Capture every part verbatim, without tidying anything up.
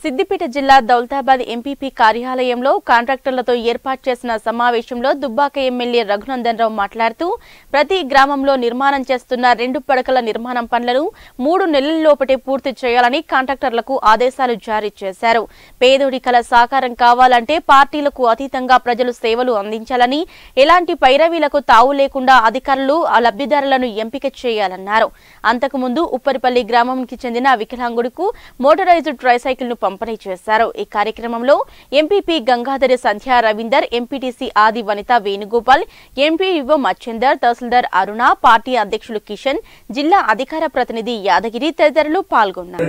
సిద్దిపేట జిల్లా దౌలతాబాద్ ఎంపీపీ కార్యాలయంలో కాంట్రాక్టర్లతో ఏర్పాటు చేసిన సమావేశంలో దుబ్బాక ఎమ్మెల్యే రఘునందన్ రావు మాట్లాడుతూ ప్రతి గ్రామంలో నిర్మాణం చేస్తున్న రెండు పడకల నిర్మాణం పనులను మూడు నెలల్లోపటే పూర్తి చేయాలని కాంట్రాక్టర్లకు ఆదేశాలు జారీ చేశారు. పేదోడి కల సాకారం కావాలంటే పార్టీలకు అతీతంగా ప్రజలు సేవలు అందించాలని, ఎలాంటి పైరవీలకు తావు లేకుండా అధికారులు ఆ లబ్ధిదారులను ఎంపిక చేయాలన్నారు. అంతకుముందు ఉప్పరిపల్లి గ్రామానికి చెందిన వికలాంగుడికు మోటరైజ్డ్ ట్రైసైకిల్ ను పంపిణీ చేశారు. ఈ కార్యక్రమంలో MPP Gangadhari Sandhya Ravinder, MPTC Adi Vanitha Venugopal, MPEO Macchender, tahsildar Aruna, party అధ్యక్షులు కిషన్, జిల్లా అధికార ప్రతినిధి యాదగిరి తదితరులు పాల్గొన్నారు.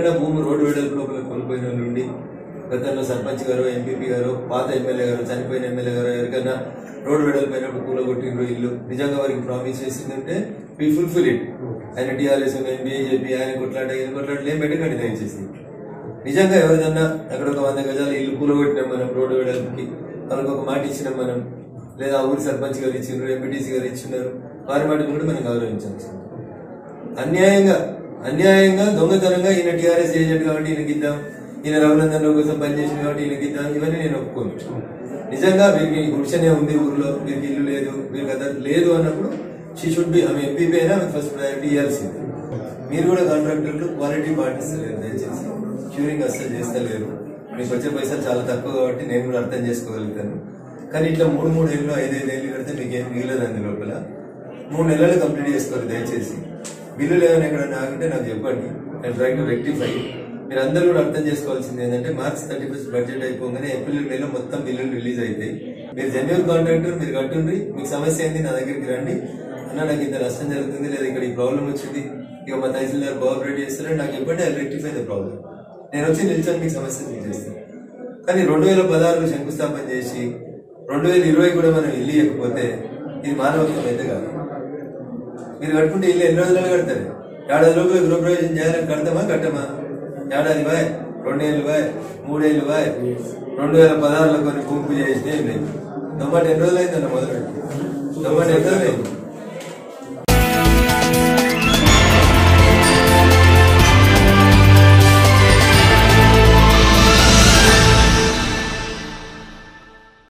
గతంలో సర్పంచ్ గారు, ఎంపీపీ గారు, పాత ఎమ్మెల్యే గారు, చనిపోయిన ఎమ్మెల్యే గారు ఎవరికైనా రోడ్డు వెడల్పోయినప్పుడు కూలగొట్టిండ్రు ఇల్లు నిజంగా వారికి ప్రామిస్ చేసిందంటే వీ ఫుల్ఫిల్ ఇట్. ఆయన టీఆర్ఎస్ బీజేపీ ఆయన కొట్లాడే ఈయన కొట్లాడలే ఏం పెట్టకండి దయచేసి. నిజంగా ఎవరిదన్నా అక్కడ ఒక వంద గజాల ఇల్లు కూలగొట్టినాం మనం రోడ్డు వెడల్పుకి, వాళ్ళకి ఒక మాట ఇచ్చినాం మనం, లేదా ఊరి సర్పంచ్ గారు ఇచ్చిండ్రు, ఎంపీటీసీ గారు ఇచ్చినారు, వారి మాటను కూడా మనం గౌరవించాల్సి. అన్యాయంగా అన్యాయంగా దొంగతనంగా ఈయన టీఆర్ఎస్ ఏజెంట్ కాబట్టి ఈయనకి ఇద్దాం, ఈయన రఘునందన్ రావు కోసం పనిచేసిన కాబట్టి వీళ్ళకి ఇద్దాం, ఇవన్నీ నేను ఒప్పుకోను. నిజంగా వీరికి గుడిసెనే ఉంది ఊర్లో, వీరికి ఇల్లు లేదు, వీరికి అద లేదు అన్నప్పుడు షీ షుడ్ బి ఆమె ఎంపీపీ అయినా ఫస్ట్ ప్రయారిటీ ఇవ్వాల్సింది. మీరు కూడా కాంట్రాక్టర్లు క్వాలిటీ పాటిస్తలేరు, దయచేసి క్యూరింగ్ అస్సలు చేస్తలేరు. మీకు వచ్చే పైసలు చాలా తక్కువ కాబట్టి నేను కూడా అర్థం చేసుకోగలుగుతాను. కానీ ఇట్లా మూడు మూడు ఏళ్ళు ఐదైదు ఏళ్ళు కడితే మీకు ఏం మిగలదు. అందు లోపల మూడు నెలలు కంప్లీట్ చేసుకోవాలి దయచేసి. బిల్లులు ఏమైనా ఎక్కడన్నా ఆగితే నాకు చెప్పండి, నేను ట్రై టు రెక్టిఫై. మీరు అందరూ కూడా అర్థం చేసుకోవాల్సింది ఏంటంటే మార్చ్ థర్టీ ఫస్ట్ బడ్జెట్ అయిపోగానే ఏప్రిల్ మేలో మొత్తం బిల్లులు రిలీజ్ అవుతాయి. మీరు జెన్యూన్ కాంట్రాక్టర్, మీరు కట్టుండ్రి, మీకు సమస్య ఏంది నా దగ్గరికి రండి అన్న, నాకు ఇంత నష్టం జరుగుతుంది లేదా ఇక్కడ ఈ ప్రాబ్లం వచ్చింది, ఇక మా తహసీల్దార్ కోఆపరేట్ చేస్తారని నాకు చెప్పండి, ఐ రెక్టిఫై ద ప్రాబ్లం. నేను వచ్చి నిల్చొని మీకు సమస్య మీకు చేస్తాను. కానీ రెండు వేల పదహారులో శంకుస్థాపన చేసి రెండు వేల ఇరవై కూడా మనం ఇల్లు ఇవ్వకపోతే ఇది మానవత్వం అయితే కాదు. మీరు కట్టుకుంటే ఇల్లు ఎన్ని రోజులు కడతారు? ఏడాది లోపల గృహప్రవేశం చేయాలని కడతామా కట్టమా? ఏడాది బాయ్, రెండేళ్ళు బాయ్, మూడేళ్ళు బాయ్, రెండు వేల పదహారులో కొన్ని పూర్పు చేసినా ఏం లేదు. తొమ్మిది ఎన్ని రోజులు అయిందన్న మొదలు తొమ్మిది ఎన్ని రోజులు అయింది?